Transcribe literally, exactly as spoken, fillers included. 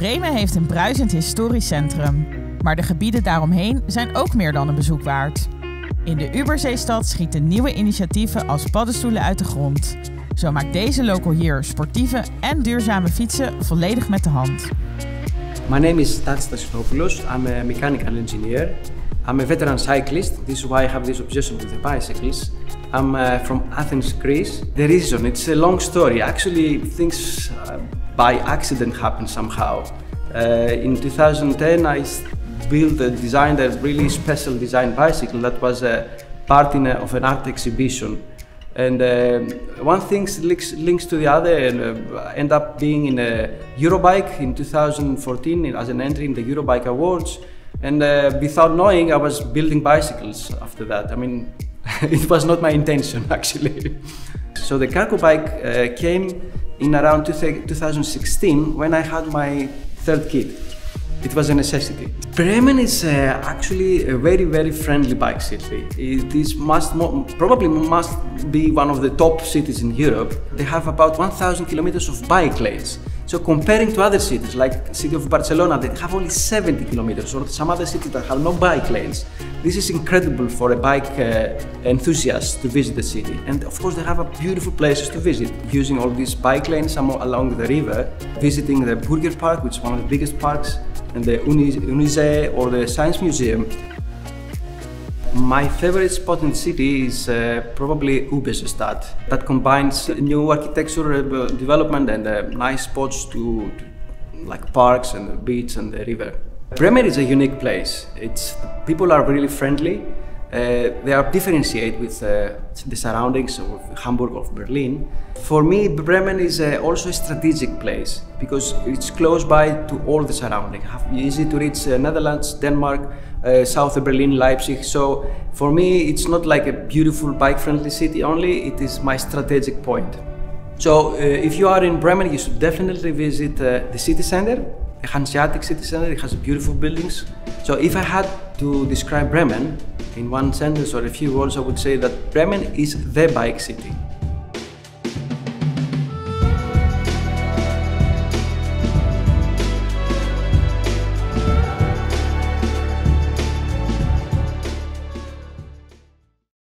Bremen heeft een bruisend historisch centrum. Maar de gebieden daaromheen zijn ook meer dan een bezoek waard. In de Uberzeestad schieten nieuwe initiatieven als paddenstoelen uit de grond. Zo maakt deze local hier sportieve en duurzame fietsen volledig met de hand. My name is Tatis Tassifopoulos. I'm a mechanical engineer. I'm a veteran cyclist. This is why I have this obsession with the bicycles. I'm uh, from Athens, Greece. The reason, it's a long story. Actually, things uh, by accident happened somehow. Uh, in two thousand ten, I built and designed a really special design bicycle that was a part in a, of an art exhibition. And uh, one thing links, links to the other, and uh, end up being in a Eurobike in two thousand fourteen as an entry in the Eurobike Awards. And uh, without knowing, I was building bicycles after that. I mean, it was not my intention actually. So the cargo bike uh, came in around two thousand sixteen when I had my third kid. It was a necessity. Bremen is uh, actually a very, very friendly bike city. It is must probably must be one of the top cities in Europe. They have about one thousand kilometers of bike lanes. So comparing to other cities like the city of Barcelona, they have only seventy kilometers, or some other cities that have no bike lanes. This is incredible for a bike uh, enthusiast to visit the city. And of course they have a beautiful places to visit, using all these bike lanes along the river, visiting the Burger Park, which is one of the biggest parks, and the Unisee or the Science Museum. My favorite spot in the city is uh, probably Uberzeestad. That combines new architecture uh, development and uh, nice spots to, to like parks and the beach and the river. Bremen is a unique place. It's, people are really friendly. Uh, they are differentiated with uh, the surroundings of Hamburg or Berlin. For me, Bremen is uh, also a strategic place because it's close by to all the surroundings. Easy to reach uh, Netherlands, Denmark, uh, south of Berlin, Leipzig. So for me, it's not like a beautiful bike-friendly city only, it is my strategic point. So uh, if you are in Bremen, you should definitely visit uh, the city center, the Hanseatic city center. It has beautiful buildings. So if I had to describe Bremen in one sentence or a few words, I would say that Bremen is the bike city.